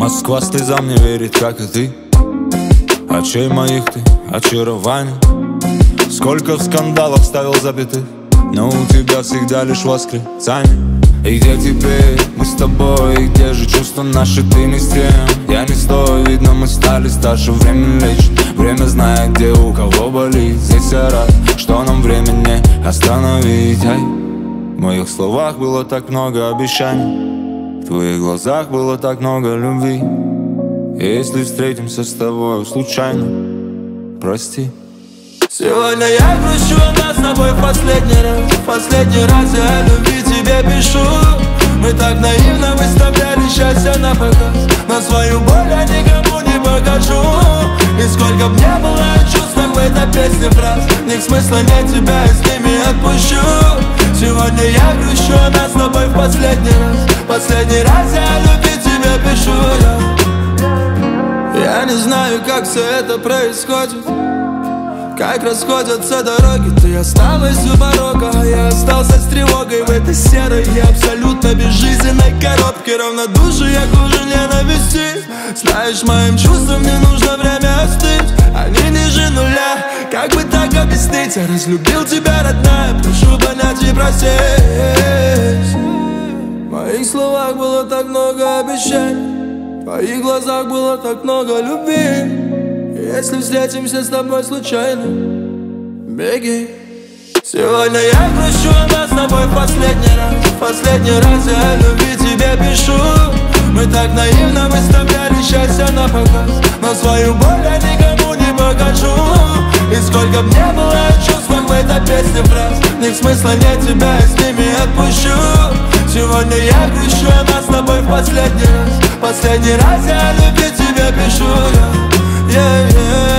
Москва слезам не верит, как и ты. Очей моих ты очарование. Сколько в скандалах ставил запятых, но у тебя всегда лишь восклицание. И где теперь мы с тобой, и где же чувства наши, ты не с тем, я не стою. Видно, мы стали старше, время лечит. Время знает, где у кого болит. Здесь я рад, что нам время не остановить. Ай, в моих словах было так много обещаний, в твоих глазах было так много любви. И если встретимся с тобой случайно, прости. Сегодня я грущу, нас с тобой в последний раз. Последний раз я о любви тебе пишу. Мы так наивно выставляли счастье на показ, но свою боль я никому не покажу. И сколько б не было чувств в этой песне фраз, них смысла нет, тебя я с ними отпущу. Сегодня я грущу, нас с тобой в последний раз. Последний раз я о любви тебе пишу. Я не знаю, как все это происходит, как расходятся дороги. Ты осталась у порога, а я остался с тревогой в этой серой и абсолютно безжизненной коробке. Равнодушие хуже ненависти. Знаешь, моим чувствам не нужно время остыть, они ниже нуля. Как бы так объяснить? Я разлюбил тебя, родная, прошу понять и простить. В моих словах было так много обещаний, в твоих глазах было так много любви. Если встретимся с тобой случайно, беги. Сегодня я грущу, нас с тобой в последний раз. Последний раз я о любви тебе пишу. Мы так наивно выставляли счастье на показ, но свою боль я никому не покажу. И сколько б не было чувств в этой песне фраз, них смысла нет, тебя я с ними отпущу. Сегодня я грущу, нас с тобой в последний раз. Последний раз я о любви тебе пишу. Yeah, yeah.